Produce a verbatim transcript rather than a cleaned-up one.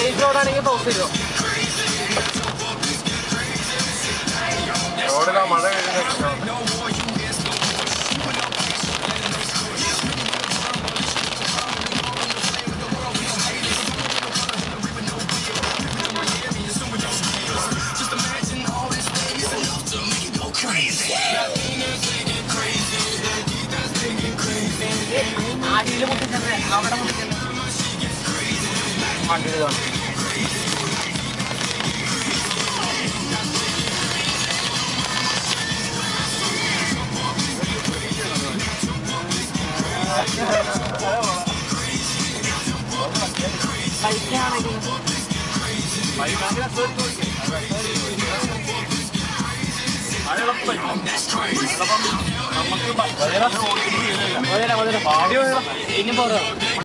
Safe റോഡാണെങ്കിൽ pose ചെയ്തോ. റോഡിലാ മഴ പെയ്യുന്ന ആടിയിൽ മുട്ടിച്ചത് അവിടെ മുട്ടിച്ചത് വണ്ടിയിൽ ബൈക്കാണെങ്കിൽ നമുക്ക് ഇനി പോരാ